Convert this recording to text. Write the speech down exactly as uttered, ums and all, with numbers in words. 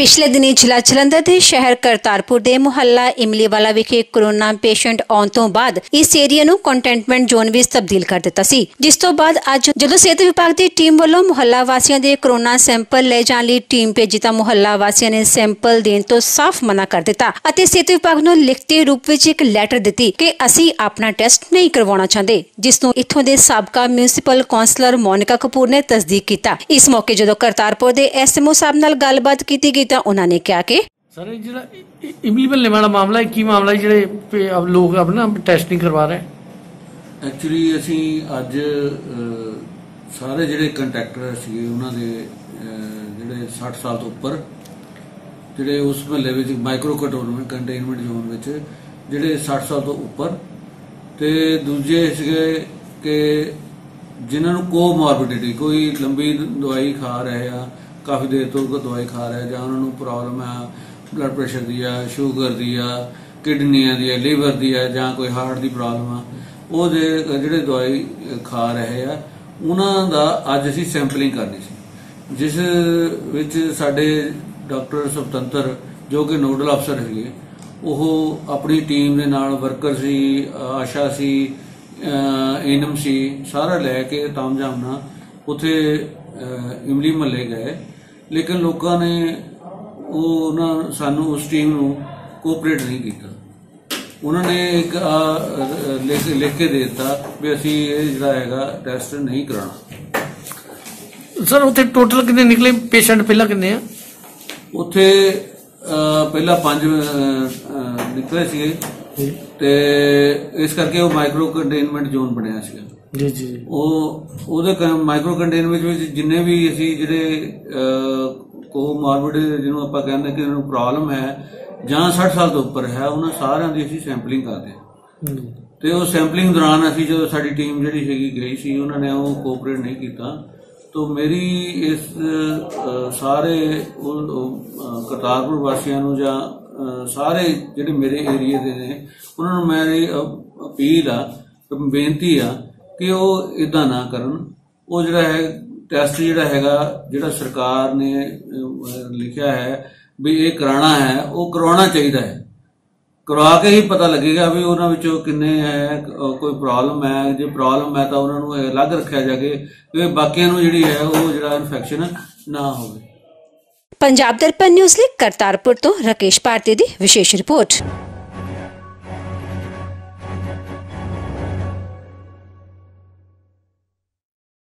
पिछले दिनी जिला जलंधर के शहर करतारपुर के मुहल्ला इमलीवाला विखे कोरोना पेशेंट आने तो बाद इस एरिया नूं कंटेनमेंट जोन विच तब्दील कर दिता सी, जिस तो बाद अज जदों सेहत विभाग की टीम वालों मुहल्ला वासियों के कोरोना सैंपल ले जाने लई टीम भेजी तां मुहल्ला वासियों ने सैंपल देण तो साफ मना कर दिता अते सेहत विभाग नूं लिखती रूप विच एक लैटर दित्ती कि असीं अपना टेस्ट नहीं करवाउणा चाहते, जिस नूं इत्थों दे साबका म्यूनसिपल कौंसलर मोनिका कपूर ने तस्दीक कीता। इस मौके जदों करतारपुर के एसएमओ साहब नाल गलबात कीती गई तां उन्हां ने कहा कि सर जो इमली मल्ले वाला मामला है की मामला है जो अब लोग अपना टेस्ट नहीं करवा रहे। एक्चुअली असी अज सारे जिहड़े कंट्रैक्टर सीगे उन्हां दे जिहड़े साठ साल तो उपर जिहड़े उस महल्ले विच माइक्रो कंटेनमेंट कंटेनमेंट जोन विच जिहड़े साठ साल तो उपर ते दूजे सीगे कि जिन्हां नूं को मॉर्बिडिटी कोई लंबी दवाई खा रहे आ, काफ़ी देर तो दवाई खा रहे ਜਾਂ ਉਹਨਾਂ ਨੂੰ ਪ੍ਰੋਬਲਮ ਹੈ ਬਲੱਡ ਪ੍ਰੈਸ਼ਰ ਦੀ ਆ, ਸ਼ੂਗਰ ਦੀ ਆ, ਕਿਡਨੀਆਂ ਦੀ ਆ, ਲੀਵਰ ਦੀ ਆ ਜਾਂ ਕੋਈ ਹਾਰਟ ਦੀ ਪ੍ਰੋਬਲਮ ਆ, ਉਹ ਜਿਹੜੇ ਦਵਾਈ ਖਾ ਰਹੇ ਆ ਉਹਨਾਂ ਦਾ ਅੱਜ ਅਸੀਂ ਸੈਂਪਲਿੰਗ ਕਰਨੀ ਸੀ, ਜਿਸ ਵਿੱਚ ਸਾਡੇ ਡਾਕਟਰ ਸੁਤੰਤਰ ਜੋ ਕਿ ਨੋਡਲ ਅਫਸਰ ਹੈਗੇ ਉਹ ਆਪਣੀ ਟੀਮ ਦੇ ਨਾਲ ਵਰਕਰ ਸੀ, ਆਸ਼ਾ ਸੀ, ਐਨਐਮ ਸੀ, ਸਾਰਾ ਲੈ ਕੇ ਤਾਮਝਾਮ ਨਾਲ ਉੱਥੇ इमली महल्ले गए, लेकिन लोगों ने वो सानू उस टीम नू कोऑपरेट नहीं किया। उन्होंने एक लिख लिख के दे दिता भी असी जिहड़ा हैगा टेस्ट नहीं कराना। सर उत्थे टोटल कितने निकले पेशेंट पहला कितने आ? उत्थे पहला पांच निकले सीगे ते इस करके वो माइक्रो कंटेनमेंट जोन बनिया सीगा। जी जी माइक्रो कंटेनमेंट जिन्ने भी असी जिहड़े को मॉर्बिड जिन्होंने आपां कहंदे कि उन्हें प्रॉब्लम है जां साठ साल तो उपर है उन्हां सारियां दी असी सैंपलिंग करदे हां ते उस सैंपलिंग दौरान असी जो साडी टीम जिहड़ी हैगी गई सी उन्होंने वो कोऑपरेट नहीं किया। तो मेरी इस सारे करतारपुर वासियों नूं जां सारे जिहड़े मेरे एरिए दे ने उन्हां नूं मेरी अपील आ, बेनती आ कि वो इदा ना करन। वो जिहड़ा है टेस्ट जिहड़ा हैगा जिहड़ा सरकार ने लिखा है भी ये कराना है वो करवाना चाहिए है, करवा के ही पता लगेगा भी उन्हां विचों किन्ने है कोई प्रॉब्लम है, जो प्रॉब्लम है तो उन्होंने अलग रखा जाके कि बाकियां नूं जिहड़ी है वो जिहड़ा इन्फेक्शन ना होवे। पंजाब दर्पण न्यूज़ ਲਈ करतारपुर तो राकेश भारती दी विशेष रिपोर्ट।